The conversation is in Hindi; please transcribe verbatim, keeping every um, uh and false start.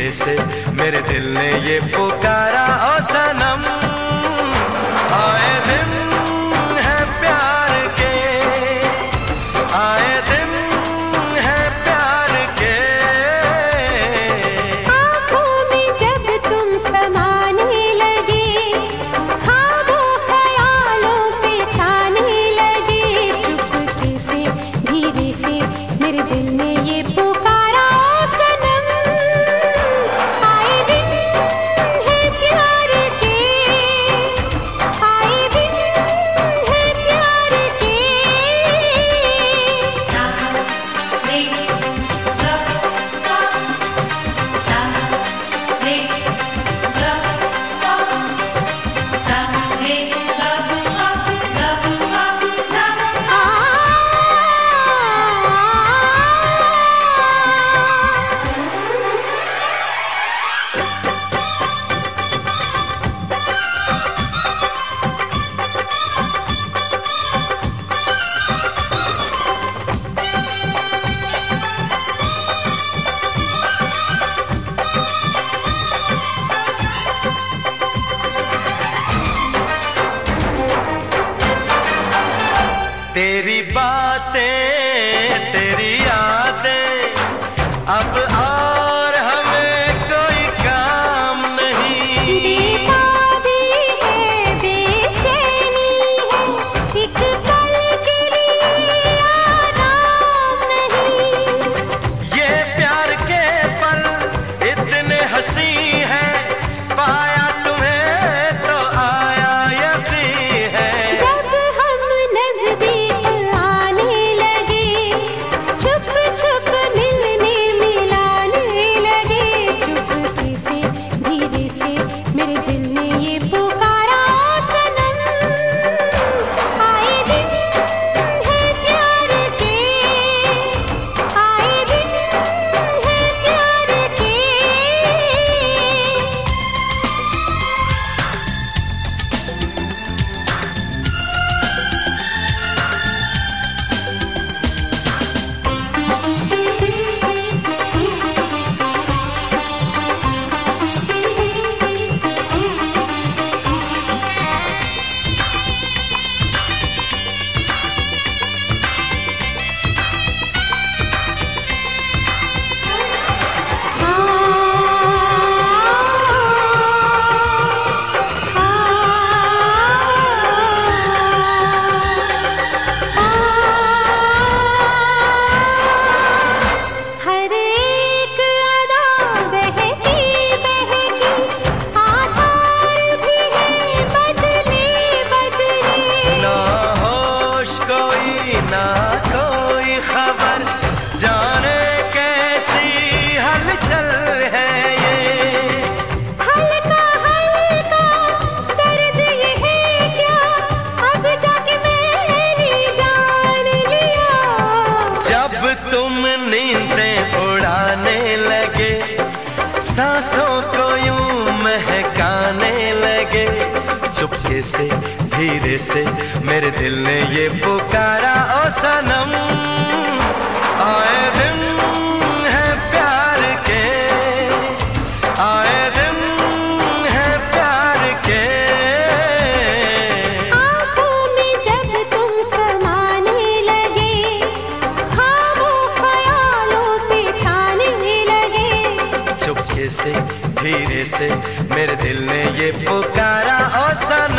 धीरे से मेरे दिल ने ये पुकारा ओ सनम। आए दिन है प्यार के, आए दिन है प्यार के। आँखों में जब तुम समाने लगे, ख्वाबों ख्यालों पे छाने लगे, चुपके से धीरे से मेरे दिल ने ये पुकारा ओ सनम। आए दिन है प्यार के, आए दिन है प्यार के। सा रे गा गा, सा रे गा गा, सा रे गा गा गा गा गा। तेरी बातें तेरी यादें अब और हमें कोई काम नहीं। बेताबी है, बेचैनी है, एक पल के लिए आराम नहीं। ये प्यार के पल इतने हंसी है, पाया तुम्हें तो आया यकीन है। जब हम नजदीक आने लगे, छुप छुप मिलने मिलाने लगे, चुपके से धीरे से मेरे दिल ने ये पुकारा ओ सनम। आए दिन है प्यार के, आए दिन है प्यार के। हर एक अदा बहकी बहकी, आसार भी है बदले बदले। ना होश कोई ना कोई खबर, जाने कैसी हलचल है ये। हल्का हल्का दर्द ये है क्या, अब जाके मैंने जान लिया। जब तुम नींदें उड़ाने लगे, सांसों को यूं महकाने लगे, चुपके से धीरे से मेरे दिल ने ये पुकारा ओ सनम। आए दिन है प्यार के, आए दिन है प्यार के। आँखों में जब तुम समाने लगे, ख्वाबों ख्यालों पे छाने लगे, चुपके से धीरे से मेरे दिल ने ये पुकारा ओ सनम।